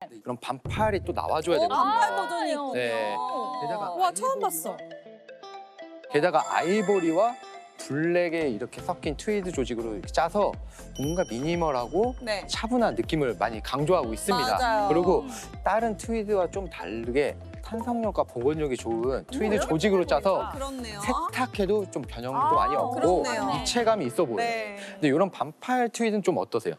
그럼 반팔이 또 나와줘야 되거든요. 반팔 버전이 있군요. 네. 와, 처음 봤어. 게다가 아이보리와 블랙에 이렇게 섞인 트위드 조직으로 이렇게 짜서 뭔가 미니멀하고 네. 차분한 느낌을 많이 강조하고 있습니다. 맞아요. 그리고 다른 트위드와 좀 다르게 탄성력과 보건력이 좋은 트위드 조직으로 짜서 그렇네요. 세탁해도 좀 변형도 많이 없고 그렇네요. 입체감이 있어 보여요. 네. 근데 이런 반팔 트위드는 좀 어떠세요?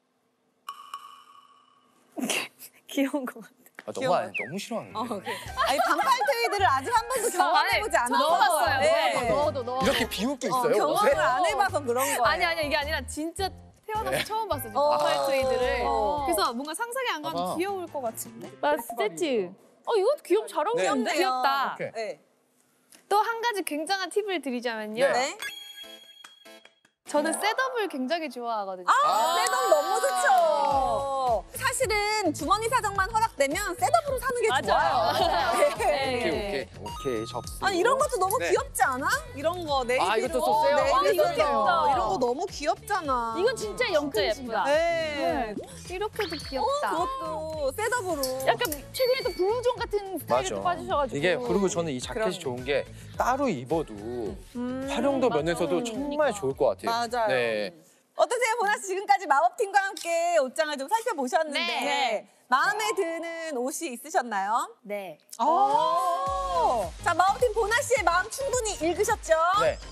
귀여운 것 같아. 너무 싫어하는데. 아니, 반팔 트위드를 아직 한 번도 경험해보지 않아서. 넣어봤어요. 네. 넣어도. 이렇게 비울 게 있어요? 옷에? 경험을 안 해봐서 그런 거예요. 아니 이게 아니라 진짜 태어나서 네. 처음 봤어요. 어. 반팔 트위드를. 어. 그래서 뭔가 상상이 안 봐봐. 가면 귀여울 것 같은데. 맞지? 이거 귀엽 잘 네. 어울리는데 귀엽다. 오케이. 네. 또 한 가지 굉장한 팁을 드리자면요. 네. 네. 저는 셋업을 굉장히 좋아하거든요. 셋업 너무 좋죠. 사실은 주머니 사정만 허락되면 셋업으로 사는 게 좋아요. 네. 오케이 접수. 아니, 이런 것도 너무 네. 귀엽지 않아? 이런 거 네이비로. 이것도 썼어요? 네이비 이거 썼어요. 귀엽다. 이런 거 너무 귀엽잖아. 이건 진짜 영자 예쁘다. 네. 이렇게도 귀엽다. 그것도 셋업으로. 약간 최근에 또 블루존 같은 스타일에 또 빠지셔가지고. 이게 그리고 저는 이 자켓이 그러네. 좋은 게 따로 입어도 활용도 면에서도 정말 좋을 것 같아요. 맞아요. 네. 어떠세요, 보나 씨? 지금까지 마법팀과 함께 옷장을 좀 살펴보셨는데 네. 마음에 드는 옷이 있으셨나요? 네. 자, 마법팀 보나 씨의 마음 충분히 읽으셨죠? 네.